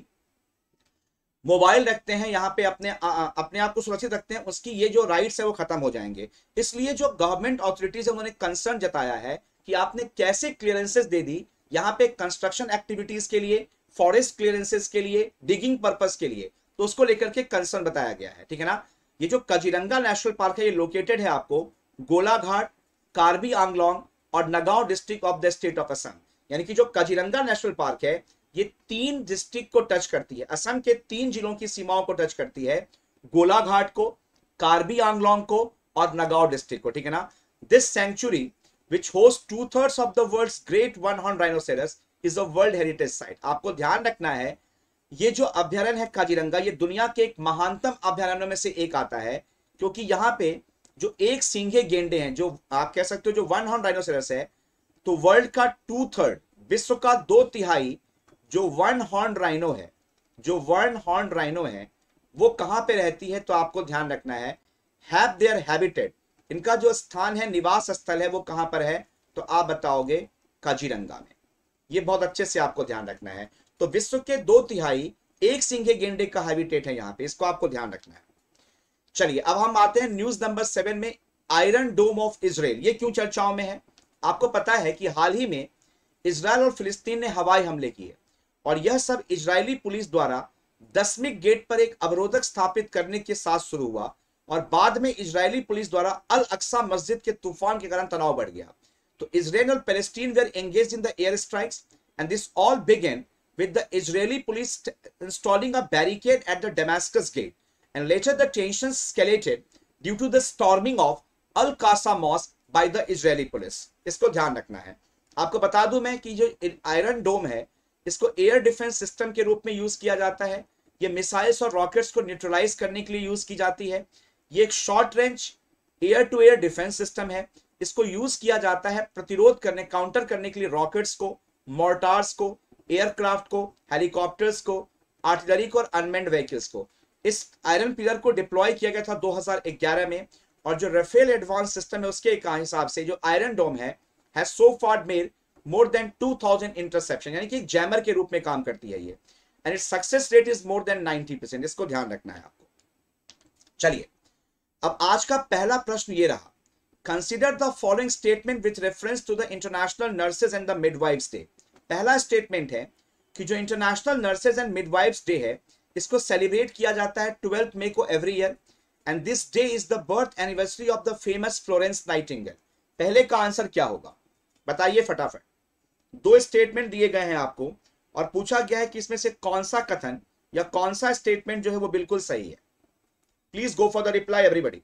मोबाइल रखते हैं, यहाँ पे अपने आप को सुरक्षित रखते हैं, उसकी ये जो राइट्स है वो खत्म हो जाएंगे। इसलिए जो गवर्नमेंट अथॉरिटीज है उन्होंने कंसर्न जताया है कि आपने कैसे क्लियरेंसेस दे दी यहाँ पे कंस्ट्रक्शन एक्टिविटीज के लिए, फॉरेस्ट क्लियरेंसेस के लिए, डिगिंग पर्पस के लिए, तो उसको लेकर के कंसर्न बताया गया है, ठीक है ना। ये जो काजीरंगा नेशनल पार्क है ये लोकेटेड है आपको गोलाघाट, कार्बी आंगलोंग और Nagaon district of the state of Assam. यानी कि जो काजीरंगा नेशनल पार्क है ये 3 डिस्ट्रिक्ट को टच करती है, असम के 3 जिलों की सीमाओं को टच करती है, गोलाघाट को, कार्बी आंगलोंग को और नगांव डिस्ट्रिक्ट को, ठीक है ना। This century which hosts 2/3 of the world's great one-horned rhinoceros is a world heritage site। आपको ध्यान रखना है ये जो अभ्यारण्य है काजीरंगा ये दुनिया के एक महानतम अभ्यारण्यों में से एक आता है, क्योंकि यहाँ पे जो एक सींगे गेंडे हैं, जो आप कह सकते हो जो वन हॉर्न राइनोसेरस है, तो वर्ल्ड का 2/3, विश्व का 2/3 जो वन हॉर्न राइनो है, जो वन हॉर्न राइनो है वो कहां पे रहती है? तो आपको ध्यान रखना है हैव देयर हैबिटेट, इनका जो स्थान है, निवास स्थल है, वो कहां पर है? तो आप बताओगे काजीरंगा में। ये बहुत अच्छे से आपको ध्यान रखना है। तो विश्व के 2/3 एक सिंघे गेंडे का हैबिटेट है यहाँ पे, इसको आपको ध्यान रखना है। चलिए अब हम आते हैं न्यूज नंबर 7 में, आयरन डोम ऑफ इजराइल। ये क्यों चर्चाओं में है? आपको पता है कि हाल ही में इजराइल और फिलिस्तीन ने हवाई हमले किए और यह सब इजरायली पुलिस द्वारा दशमिक गेट पर एक अवरोधक स्थापित करने के साथ शुरू हुआ और बाद में इजरायली पुलिस द्वारा अल अक्सा मस्जिद के तूफान के कारण तनाव बढ़ गया। तो इजराइल और Palestine were engaged in the air strikes and this all began with the Israeli police installing a barricade at the Damascus gate, and later the tensions escalated due to the storming of Al-Aqsa Mosque by the Israeli police। इसको ध्यान रखना है। आपको बता दूं मैं कि जो आयरन डोम है इसको एयर डिफेंस सिस्टम के रूप में यूज किया जाता है। ये मिसाइल्स और रॉकेट्स को न्यूट्रलाइज करने के लिए यूज की जाती है। ये एक short range air to air defence system है। इसको यूज किया जाता है प्रतिरोध करने, काउंटर करने के लिए रॉकेट्स को, मोर्टार्स को, एयरक्राफ्ट को, हेलीकॉप्टर्स को, आर्टिलरी को और अनमेन्ड व्हीकल्स को। इस आयरन पिलर को डिप्लॉय किया गया था 2011 में और जो राफेल एडवांस सिस्टम है उसके हिसाब से जो आयरन डोम है has so far made more than 2000 interception, यानी कि एक जैमर के रूप में काम करती है ये, and its success rate is more than 90%। इसको ध्यान रखना है आपको। चलिए अब आज का पहला प्रश्न ये रहा, consider the following statement with reference to the international nurses and the midwives day. पहला स्टेटमेंट है कि जो international nurses and midwives day है इसको सेलिब्रेट किया जाता है 12 मई को every year, and this day is the birth anniversary of the famous Florence Nightingale. पहले का आंसर क्या होगा बताइए फटाफट। दो स्टेटमेंट दिए गए हैं आपको और पूछा गया है कि इसमें से कौन सा कथन या कौन सा स्टेटमेंट जो है वो बिल्कुल सही है। Please go for the reply everybody.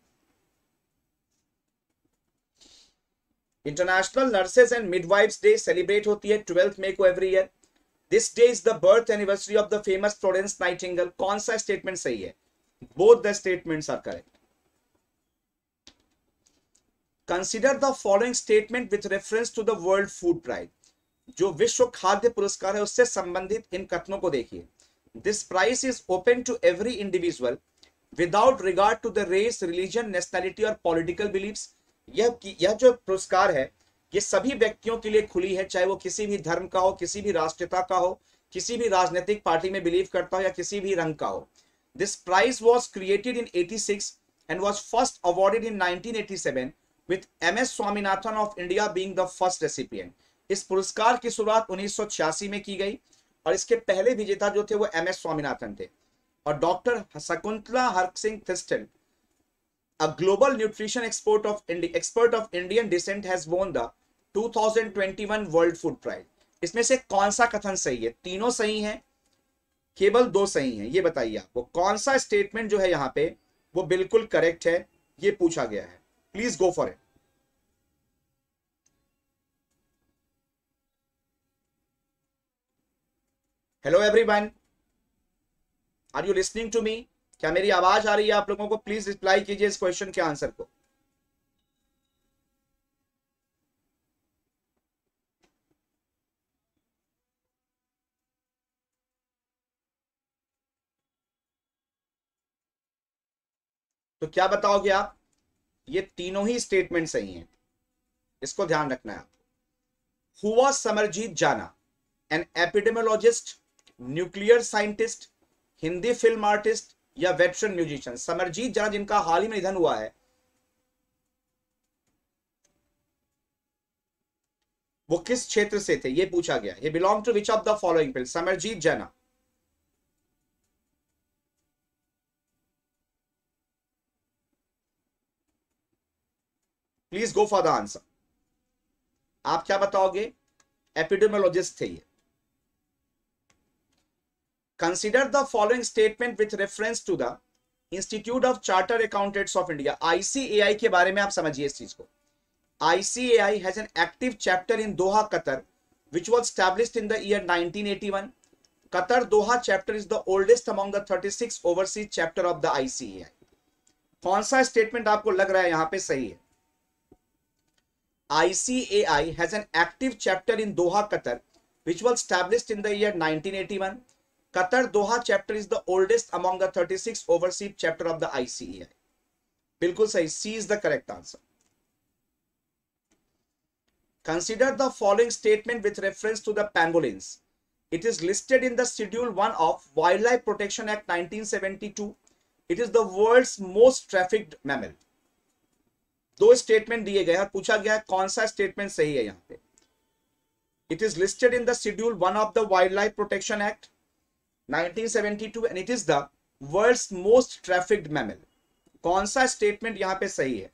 International nurses and midwives day celebrate होती है 12 मई को every year. This day is the birth anniversary of the famous Florence Nightingale. कौन सा स्टेटमेंट सही है? Both the statements are correct. Consider the following statement with reference to the world food prize. जो विश्व खाद्य पुरस्कार है उससे संबंधित इन कथनों को देखिए। This prize is open to every individual without regard to the race, religion, nationality और पॉलिटिकल बिलीव्स। यह जो पुरस्कार है ये सभी व्यक्तियों के लिए खुली है, चाहे वो किसी भी धर्म का हो, किसी भी राष्ट्रीयता का हो, किसी भी राजनीतिक पार्टी में बिलीव करता हो या किसी भी रंग का हो। This prize was created in 86 and was first awarded in 1987 with MS Swaminathan of India being the first recipient. इस पुरस्कार की शुरुआत 1986 में की गई और इसके पहले विजेता जो थे वो MS स्वामीनाथन थे। और doctor Shakuntala Haraksingh Thilsted, a global nutrition expert of Indian descent, has won the 2021 World Food Prize। इसमें से कौन सा कथन सही है? तीनों सही हैं, केवल दो सही हैं। ये बताइए आपको कौन सा स्टेटमेंट जो है यहाँ पे वो बिल्कुल करेक्ट है, ये पूछा गया है। Please go for it. Hello everyone, are you listening to me? क्या मेरी आवाज आ रही है आप लोगों को? प्लीज रिप्लाई कीजिए इस क्वेश्चन के आंसर को। तो क्या बताओगे आप? ये तीनों ही स्टेटमेंट सही हैं, इसको ध्यान रखना है आपको। Who was Samarjit Jana? An epidemiologist, nuclear scientist, Hindi film artist या वेटरन म्यूजिशियन? समरजीत जाना जिनका हाल ही में निधन हुआ है वो किस क्षेत्र से थे ये पूछा गया। ये belong to which of the following field? Samarjit Jana please go for the answer. आप क्या बताओगे? एपिडेमियोलॉजिस्ट थे ये। Consider the following statement with reference to the institute of charter accountants of India. ICAI के बारे में आप समझिए इस चीज को। ICAI has an active chapter in Doha, Qatar, which was established in the year 1981. Qatar Doha chapter is the oldest among the 36 overseas chapter of the ICAI। कौन सा स्टेटमेंट आपको लग रहा है यहाँ पे सही है? ICAI has an active chapter in Doha, Qatar, which was established in the year 1981. Qatar Doha chapter is the oldest among the 36 overseas chapter of the ICAI। बिल्कुल सही, C is the correct answer। Consider the following statement with reference to the pangolins. It is listed in the Schedule 1 of Wildlife Protection Act 1972. It is the world's most trafficked mammal। दो statement दिए गए और पूछा गया है कौन सा statement सही है यहाँ पे। It is listed in the Schedule 1 of the Wildlife Protection Act 1972 and it is the world's most trafficked mammal। कौन सा स्टेटमेंट यहाँ पे सही है?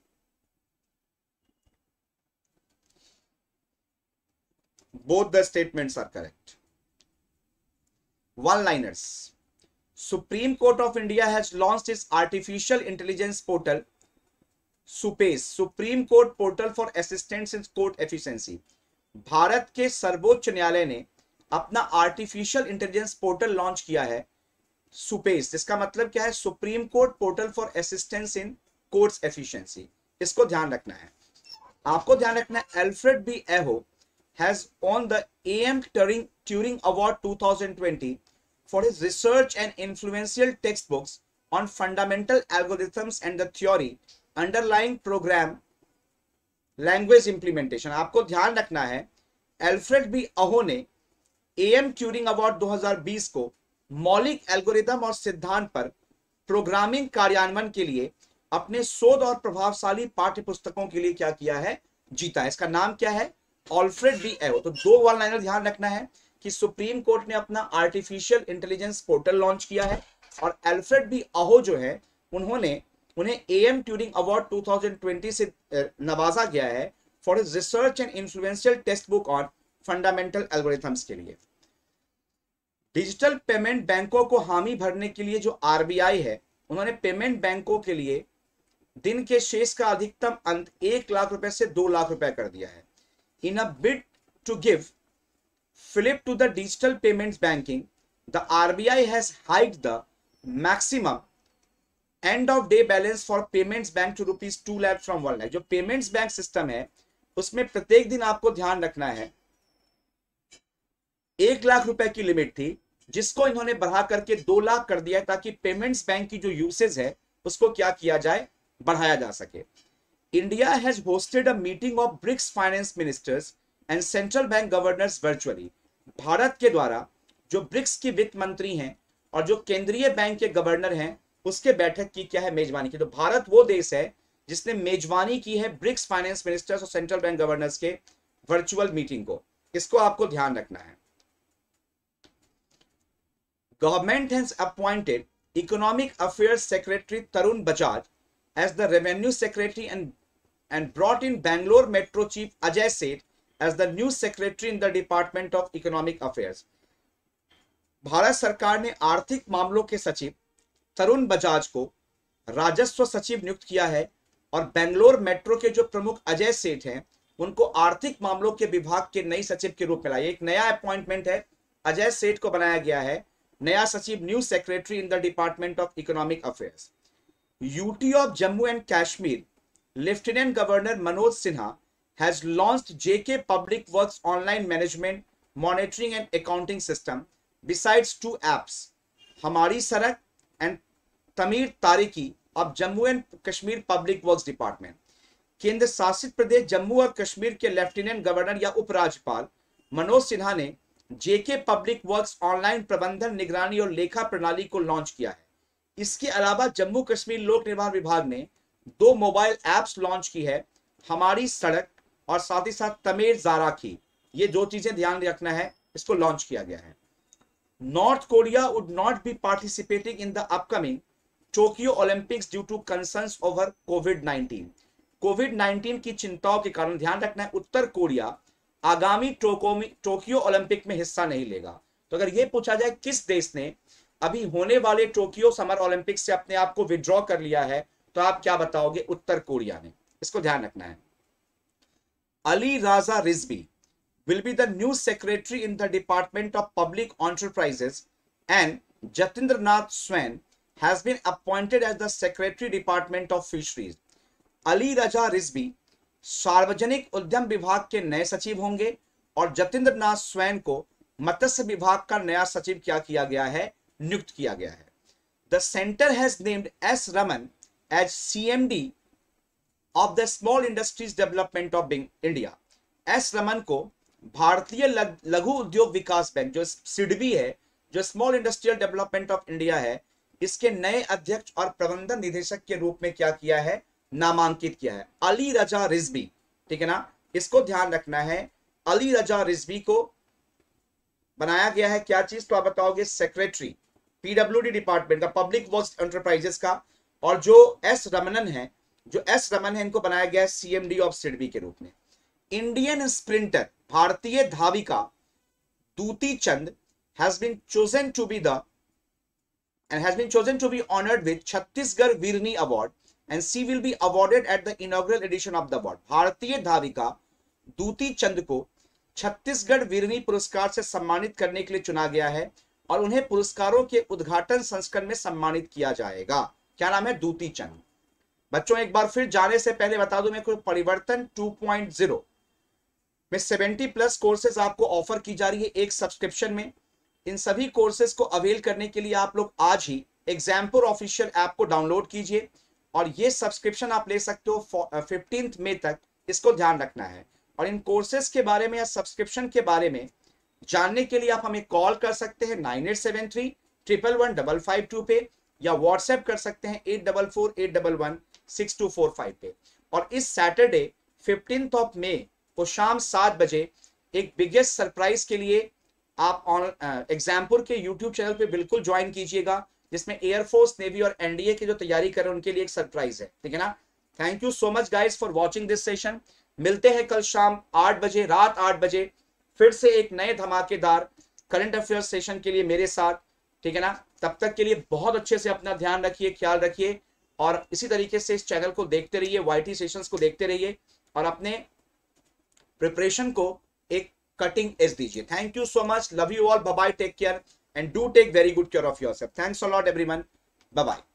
Both the statements are correct। One-liners। Supreme Court of India has launched its artificial intelligence portal, SUPACE, Supreme Court Portal for Assistance in Court Efficiency। Bharat के सर्वोच्च न्यायालय ने अपना आर्टिफिशियल इंटेलिजेंस पोर्टल लॉन्च किया है SUPACE, जिसका मतलब क्या है? Supreme court portal for assistance in courts efficiency. इसको ध्यान रखना है, आपको ध्यान रखना है। Alfred B Aho has won the AM Turing Award 2020 for his research and influential textbooks on fundamental algorithms and the theory underlying program language implementation। आपको ध्यान रखना है एल्फ्रेड बी अहो ने एएम ट्यूरिंग अवार्ड 2020 को मौलिक एल्गोरिदम और सिद्धांत पर प्रोग्रामिंग कार्यान्वयन के लिए अपने शोध और प्रभावशाली पाठ्य पुस्तकों के लिए क्या किया है, जीता है। इसका नाम क्या है, अल्फ्रेड बी अहो। तो दो वन लाइनर ध्यान रखना है कि सुप्रीम कोर्ट ने अपना आर्टिफिशियल इंटेलिजेंस पोर्टल लॉन्च किया है और एल्फ्रेड बी अहो जो है उन्हें एएम ट्यूरिंग अवार्ड 2020 से नवाजा गया है for his research and influential textbook on fundamental algorithms के लिए। डिजिटल पेमेंट बैंकों को हामी भरने के लिए जो आरबीआई है, उन्होंने पेमेंट बैंकों के लिए दिन के शेष का अधिकतम अंत 1 लाख रुपए से 2 लाख रुपए कर दिया है। In a bid to give flip to the digital payments banking, the RBI has hiked the maximum end of day balance for payments bank to rupees 2 lakh from 1 lakh। जो payments bank system है उसमें प्रत्येक दिन आपको ध्यान रखना है 1 लाख रुपए की लिमिट थी, जिसको इन्होंने बढ़ा करके 2 लाख कर दिया ताकि पेमेंट्स बैंक की जो यूसेज है उसको क्या किया जाए, बढ़ाया जा सके। India has hosted a meeting of BRICS finance ministers and central bank governors virtually. भारत के द्वारा जो ब्रिक्स की वित्त मंत्री हैं और जो केंद्रीय बैंक के गवर्नर हैं उसके बैठक की क्या है, मेजबानी की। तो भारत वो देश है जिसने मेजबानी की है ब्रिक्स फाइनेंस मिनिस्टर्स और सेंट्रल बैंक गवर्नर्स के वर्चुअल मीटिंग को। इसको आपको ध्यान रखना है। Government has appointed economic affairs secretary Tarun Bajaj as the revenue secretary and brought in Bangalore metro chief Ajay Seth as the new secretary in the Department of Economic Affairs। Bharat सरकार ने आर्थिक मामलों के सचिव तरुण बजाज को राजस्व सचिव नियुक्त किया है और बेंगलोर मेट्रो के जो प्रमुख अजय सेठ हैं उनको आर्थिक मामलों के विभाग के नई सचिव के रूप में लाया। एक नया अपॉइंटमेंट है, अजय सेठ को बनाया गया है नया सचिव, new secretary in the department of economic affairs. UT of Jammu and Kashmir lieutenant governor Manoj Sinha has launched JK Public Works online management monitoring and accounting system besides 2 apps, Hamari Sadak and Tameer Tariqi of Jammu and Kashmir public works department. केंद्र शासित प्रदेश जम्मू और कश्मीर के lieutenant governor या उपराज्यपाल मनोज सिन्हा ने जेके public works online प्रबंधन, निगरानी और लेखा प्रणाली को लॉन्च किया है। इसके अलावा जम्मू कश्मीर लोक निर्माण विभाग ने 2 मोबाइल एप्स लॉन्च की है, हमारी सड़क और साथ ही साथ तमीर जाराकी। ये 2 चीजें ध्यान रखना है, इसको लॉन्च किया गया है। North Korea would not be participating in the upcoming Tokyo Olympics due to concerns over कोविड-19। कोविड-19 की चिंताओं के कारण ध्यान रखना है उत्तर कोरिया आगामी टोक्यो ओलंपिक में हिस्सा नहीं लेगा। तो अगर ये पूछा जाए किस देश ने अभी होने वाले टोक्यो समर ओलंपिक से अपने आप को विड्रॉ कर लिया है, तो आप क्या बताओगे, उत्तर कोरिया ने। इसको ध्यान रखना है। Ali Raza Rizvi will be the new secretary in the Department of Public Enterprises and Jatindra Nath Swain has been appointed as the Secretary Department of Fisheries। Ali Raza Rizvi सार्वजनिक उद्यम विभाग के नए सचिव होंगे और जतिंद्र नाथ स्वैन को मत्स्य विभाग का नया सचिव क्या किया गया है, नियुक्त किया गया है। The center has named S. Raman as CMD of the Small Industries Development of India। S Raman को भारतीय लघु उद्योग विकास बैंक जो सिडबी है, जो small industrial development of India है, इसके नए अध्यक्ष और प्रबंधन निदेशक के रूप में क्या किया है, नामांकित किया है। अली रजा रिजवी, ठीक है ना, इसको ध्यान रखना है। अली रजा रिजवी को बनाया गया है क्या चीज, तो आप बताओगे सेक्रेटरी पीडब्ल्यूडी डिपार्टमेंट का, पब्लिक वर्क्स एंटरप्राइजेस का। और जो एस रमन है इनको बनाया गया है सीएमडी ऑफ सिडबी के रूप में। इंडियन स्प्रिंटर, भारतीय धाविका Dutee Chand has been chosen to be honored with Chhattisgarh Veerni award and she will be awarded at the inaugural edition of the award। भारतीय धाविका दूती चंद को छत्तीसगढ़ वीरनी पुरस्कार से सम्मानित करने के लिए चुना गया है और उन्हें पुरस्कारों के उद्घाटन संस्करण में सम्मानित किया जाएगा। क्या नाम है, दूती चंद। बच्चों एक बार फिर जाने से पहले बता दूं, मैं कोई परिवर्तन 2.0 में 70+ कोर्सेज आपको ऑफर की जा रही है एक सब्सक्रिप्शन में। इन सभी कोर्सेज को अवेल करने के लिए आप लोग आज ही एग्जामपुर ऑफिशियल ऐप को डाउनलोड कीजिए और ये सब्सक्रिप्शन आप ले सकते हो 15 मई तक, इसको ध्यान रखना है। और इन कोर्सेज के बारे में या सब्सक्रिप्शन के बारे में जानने के लिए आप हमें कॉल कर सकते हैं 9873 111 552 पे, या व्हाट्सएप कर सकते हैं 8448116245 पे। और इस सैटरडे 15 मई को शाम 7 बजे एक बिगेस्ट सरप्राइज के लिए आप एग्जामपुर के यूट्यूब चैनल पे बिल्कुल ज्वाइन कीजिएगा, जिसमें एयरफोर्स, नेवी और एनडीए की जो तैयारी कर रहे हैं उनके लिए एक सरप्राइज है, ठीक है ना। Thank you so much guys for watching this session. मिलते हैं कल शाम 8 बजे, रात 8 बजे फिर से एक नए धमाकेदार करंट अफेयर्स सेशन के लिए मेरे साथ, ठीक है ना। तब तक के लिए बहुत अच्छे से अपना ध्यान रखिए, ख्याल रखिए, और इसी तरीके से इस चैनल को देखते रहिए, वाईटी सेशंस को देखते रहिए और अपने प्रिपरेशन को एक कटिंग एज दीजिए। Thank you so much, love you all, bye bye, take care and do take very good care of yourself. Thanks a lot everyone, bye bye.